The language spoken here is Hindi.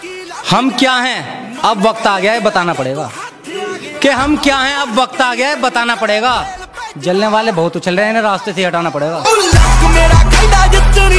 हम क्या हैं अब वक्त आ गया है बताना पड़ेगा, कि हम क्या हैं अब वक्त आ गया है बताना पड़ेगा। जलने वाले बहुत उछल रहे हैं, इन्हें रास्ते से हटाना पड़ेगा।